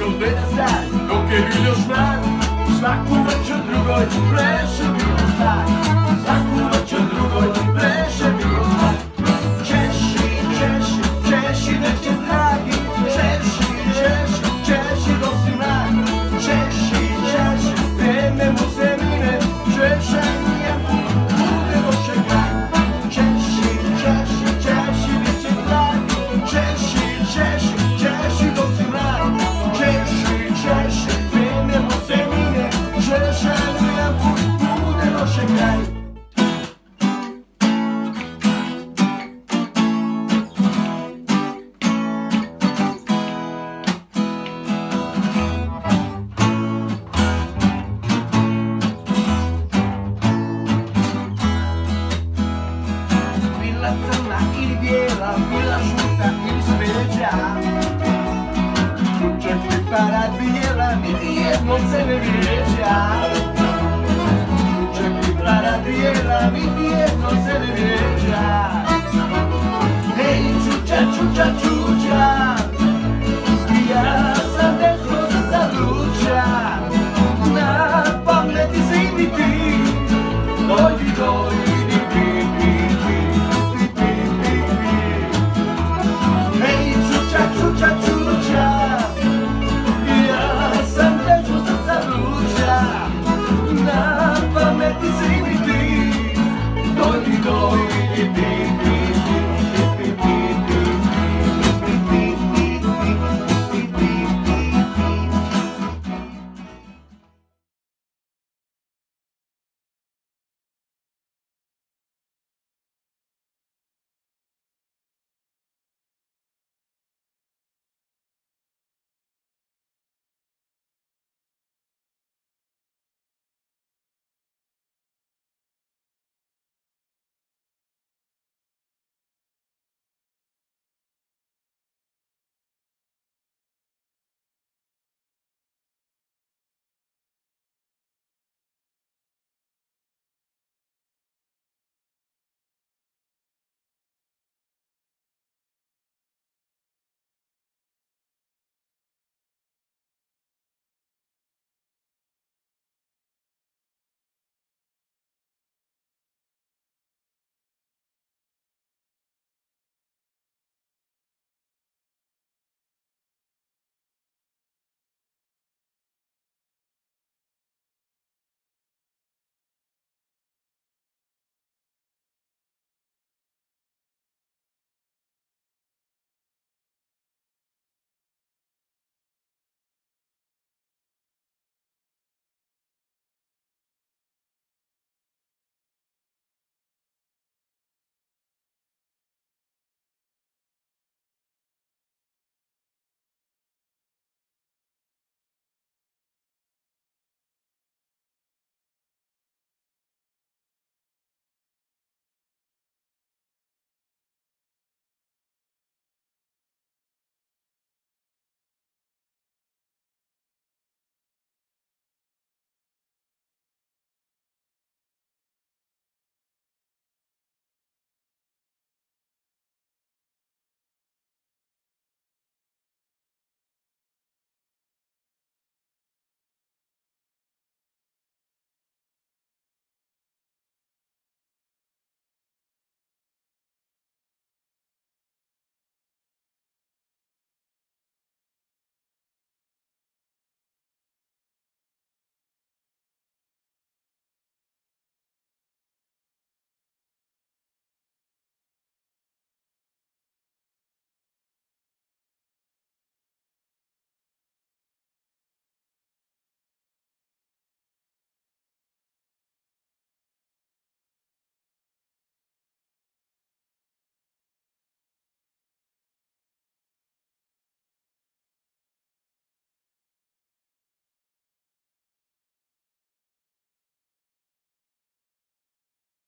gde da stari, dok je vidio šmar. Svaku noć u drugoj pleše bilo star. Svaku noć u drugoj pleše bilo star. Češi, češi, češi neće dragi. Češi, češi, češi dok si mlad. Češi, češi, vreme mu se mine. Češenjem bude loše kraj. Češi, češi, češi neće dragi. Češi, češi, češi dok si mlad. Češi, češi, vreme mu se mine. Češenjem bude loše kraj. Bila crna ili bijela, bila žuta ili smeđa. Čak i para bijela, niti jednom se ne vrijeđa. Čak i para bijela, niti jednom se ne vrijeđa. Hej, čuča, čuča, čuča, ja